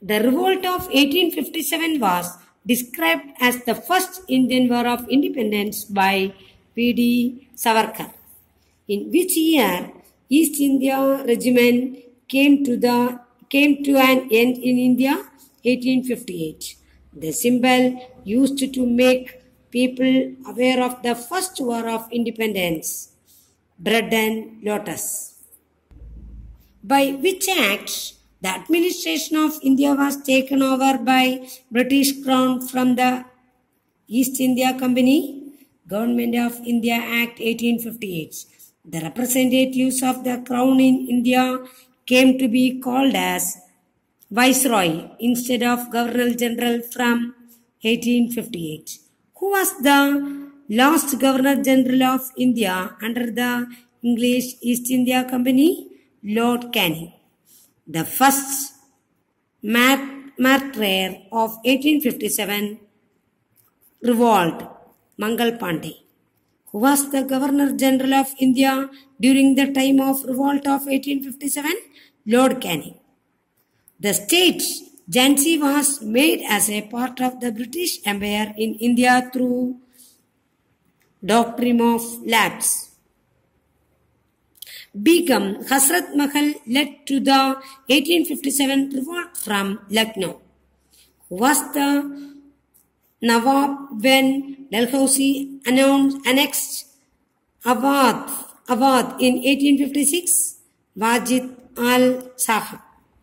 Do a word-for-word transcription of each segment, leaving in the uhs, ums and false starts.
The revolt of eighteen fifty-seven was described as the first Indian War of Independence by P D Savarkar. In which year East India Regiment came to the came to an end in India? eighteen fifty-eight. The symbol used to make people aware of the first war of independence, bread and lotus. By which act the administration of India was taken over by British Crown from the East India Company? Government of India Act eighteen fifty-eight. The representatives of the Crown in India came to be called as Viceroy instead of Governor General from eighteen fifty-eight. Who was the last Governor General of India under the English East India Company? Lord Canning. The first martyr of eighteen fifty-seven revolt, Mangal Pandey. Who was the Governor General of India during the time of revolt of eighteen fifty-seven? Lord Canning. The state Jhansi was made as a part of the British Empire in India through doctrine of lapse. Begum Hasrat Mahal led to the eighteen fifty-seven revolt from Lucknow. Who was the Nawab when Dalhousie announced annexed Awadh, Awadh in eighteen fifty-six? Wajid Al Sahib.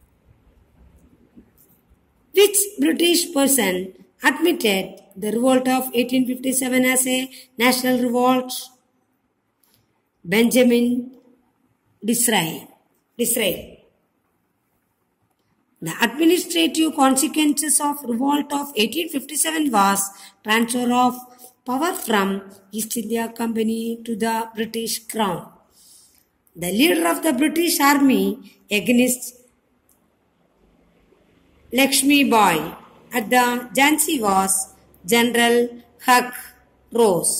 Which British person admitted the revolt of eighteen fifty-seven as a national revolt? Benjamin Disraeli. Disraeli. The administrative consequences of revolt of eighteen fifty-seven was transfer of power from East India Company to the British Crown. The leader of the British Army against Lakshmi Bai at the Jhansi was General Hugh Ross.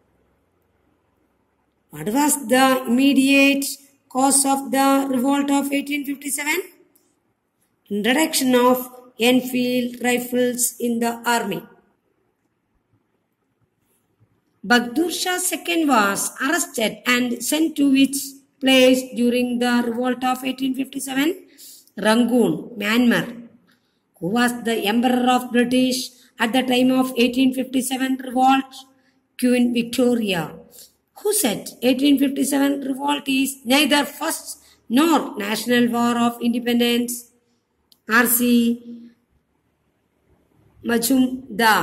What was the immediate cause of the revolt of eighteen fifty-seven? Introduction of Enfield rifles in the army. Bahadur Shah the Second was arrested and sent to which place during the revolt of eighteen fifty-seven? Rangoon, Myanmar. Who was the Emperor of British at the time of eighteen fifty-seven revolt? Queen Victoria. Who said eighteen fifty-seven revolt is neither first nor national war of independence? R C Majumdar.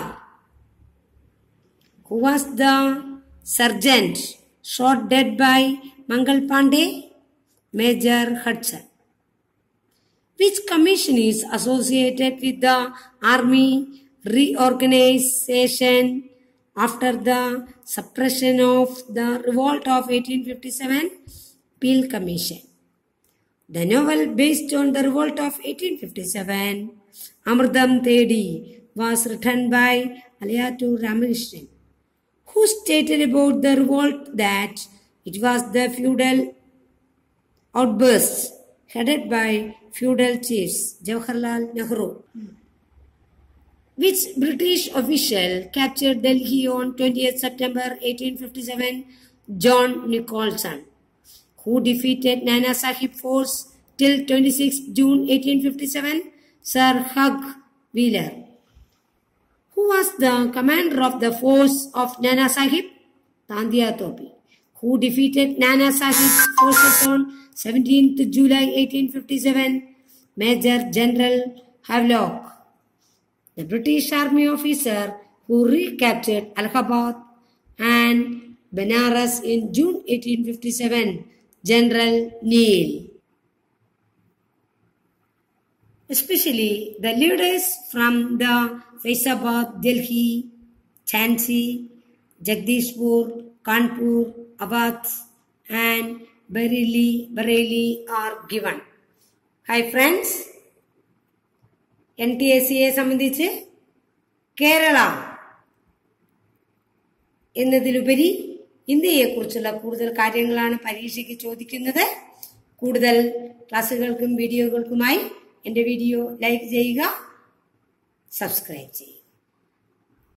Who was the sergeant shot dead by Mangal Pandey? Major Hudson. Which commission is associated with the army reorganization after the suppression of the revolt of eighteen fifty-seven? Peel Commission. The novel based on the revolt of eighteen fifty-seven, Amrutham Thedi, was written by Alayatu Ramakrishnan, who stated about the revolt that it was the feudal outburst headed by feudal chiefs, Jawaharlal Nehru. Which British official captured Delhi on twentieth September eighteen fifty-seven? John Nicholson. Who defeated Nana Sahib force till twenty-sixth June eighteen fifty-seven? Sir Hugh Wheeler. Who was the commander of the force of Nana Sahib? Tandya Topi. Who defeated Nana Sahib's forces on seventeenth July eighteen fifty-seven? Major General Havelock. The British Army officer who recaptured Allahabad and Benares in June eighteen fifty-seven, General Neil. Especially the leaders from the Faizabad, Delhi, Jhansi, Jagdishpur, Kanpur, Awadh and Bareilly, Bareilly are given. Hi friends, N T A C യെ സംബന്ധിച്ച് കേരള എന്നതിലുപരി ഇന്ത്യയെക്കുറിച്ചുള്ള കൂടുതൽ കാര്യങ്ങളാണ് പരീക്ഷയ്ക്ക് ചോദിക്കുന്നത്. കൂടുതൽ ക്ലാസ്സുകൾക്കും വീഡിയോകൾക്കുമായി എൻ്റെ video like ചെയ്യുക, സബ്സ്ക്രൈബ് ചെയ്യുക.